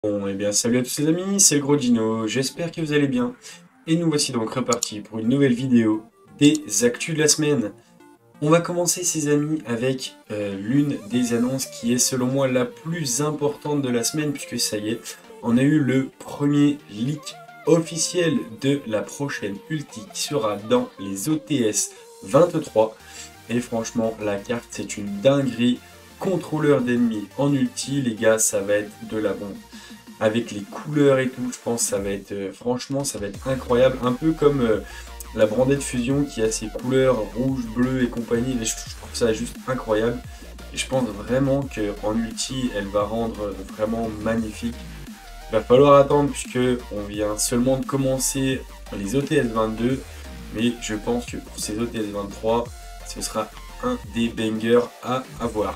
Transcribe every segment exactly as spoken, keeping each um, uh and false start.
Bon, eh bien, salut à tous les amis, c'est le Gros Dino, j'espère que vous allez bien. Et nous voici donc repartis pour une nouvelle vidéo des actus de la semaine. On va commencer, ces amis, avec euh, l'une des annonces qui est selon moi la plus importante de la semaine, puisque ça y est, on a eu le premier leak officiel de la prochaine ulti qui sera dans les O T S vingt-trois. Et franchement, la carte, c'est une dinguerie. Contrôleur d'ennemis en ulti, les gars, ça va être de la bombe. Avec les couleurs et tout, je pense que ça va être, euh, franchement, ça va être incroyable. Un peu comme euh, la Branded Fusion qui a ses couleurs rouge, bleu et compagnie. Et je, je trouve ça juste incroyable. Et je pense vraiment qu'en ulti, elle va rendre vraiment magnifique. Il va falloir attendre puisque on vient seulement de commencer les O T S vingt-deux. Mais je pense que pour ces O T S vingt-trois, ce sera un des bangers à avoir.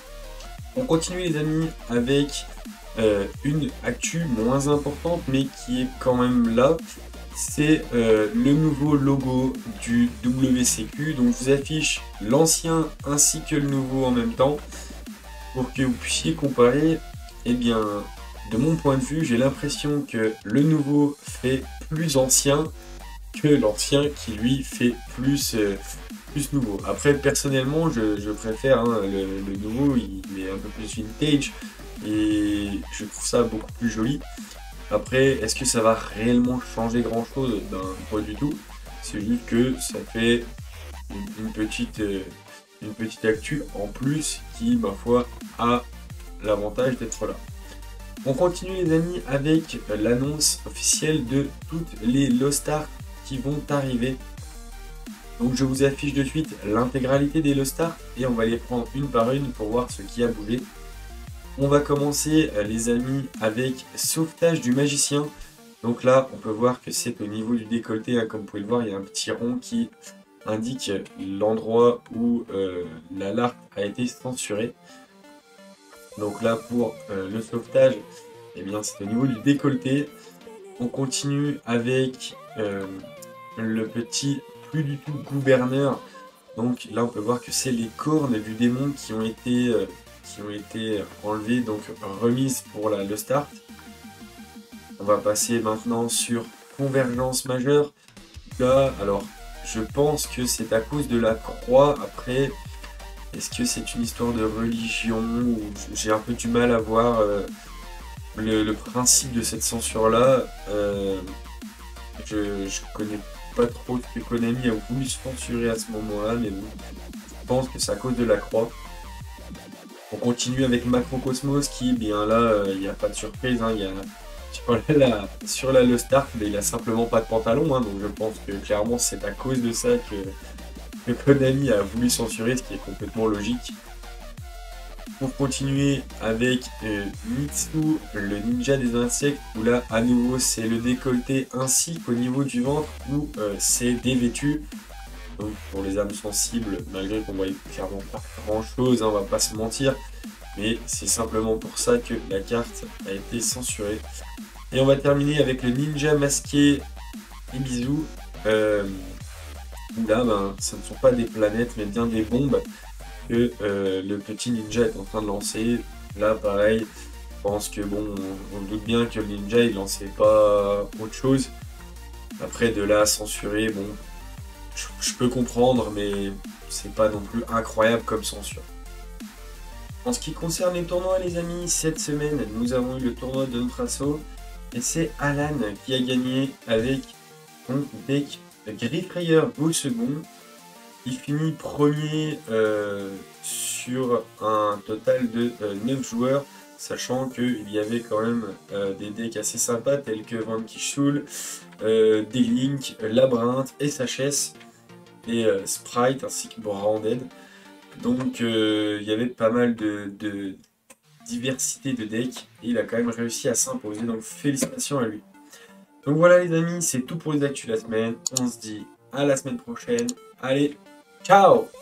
On continue les amis avec euh, une actu moins importante mais qui est quand même là. C'est euh, le nouveau logo du W C Q. Donc je vous affiche l'ancien ainsi que le nouveau en même temps pour que vous puissiez comparer. Et bien, de mon point de vue, j'ai l'impression que le nouveau fait plus ancien que l'ancien qui lui fait plus, euh, plus nouveau. Après, personnellement, je, je préfère hein, le, le nouveau, il, il est un peu plus vintage et je trouve ça beaucoup plus joli. Après, est-ce que ça va réellement changer grand chose? Ben, pas du tout. C'est juste que ça fait une, une petite, euh, une petite actu en plus qui, ma foi, a l'avantage d'être là. On continue les amis avec l'annonce officielle de toutes les Lost Ark qui vont arriver. Donc je vous affiche de suite l'intégralité des Lost Ark et on va les prendre une par une pour voir ce qui a bougé. On va commencer les amis avec Sauvetage du Magicien. Donc là on peut voir que c'est au niveau du décolleté, hein, comme vous pouvez le voir il y a un petit rond qui indique l'endroit où euh, la larve a été censurée. Donc là pour euh, le sauvetage, eh bien c'est au niveau du décolleté. On continue avec euh, le petit plus du tout gouverneur. Donc là on peut voir que c'est les cornes du démon qui ont été, euh, qui ont été enlevées, donc remises pour la, le start. On va passer maintenant sur convergence majeure. Là, alors je pense que c'est à cause de la croix. Après, est-ce que c'est une histoire de religion? J'ai un peu du mal à voir euh, le, le principe de cette censure là. Euh, je, je connais pas trop ce que Konami a voulu censurer à ce moment-là, mais bon, je pense que c'est à cause de la croix. On continue avec Macrocosmos qui, bien là, il euh, n'y a pas de surprise, hein, y a, sur la, sur la Lost Ark, il a simplement pas de pantalon, hein, donc je pense que clairement c'est à cause de ça que, que Konami a voulu censurer, ce qui est complètement logique. Pour continuer avec euh, Mitsu, le ninja des insectes, où là à nouveau c'est le décolleté ainsi qu'au niveau du ventre où euh, c'est dévêtu. Donc pour les âmes sensibles, malgré qu'on voit clairement pas grand chose, hein, on va pas se mentir, mais c'est simplement pour ça que la carte a été censurée. Et on va terminer avec le ninja masqué Ibizu, euh, où là ben, ce ne sont pas des planètes mais bien des bombes que euh, le petit ninja est en train de lancer. Là pareil, je pense que bon, on, on doute bien que le ninja il lançait pas autre chose. Après de là censurer, bon, je, je peux comprendre, mais c'est pas non plus incroyable comme censure. En ce qui concerne les tournois les amis, cette semaine nous avons eu le tournoi de Ntrasso et c'est Alan qui a gagné avec son deck Griffrayer au second. Il finit premier euh, sur un total de euh, neuf joueurs, sachant qu'il y avait quand même euh, des decks assez sympas tels que Vanquishul, euh, D-Link, Labyrinthe, S H S et euh, Sprite ainsi que Branded. Donc euh, il y avait pas mal de, de diversité de decks et il a quand même réussi à s'imposer, donc félicitations à lui. Donc voilà les amis, c'est tout pour les actus de la semaine. On se dit à la semaine prochaine. Allez, ciao!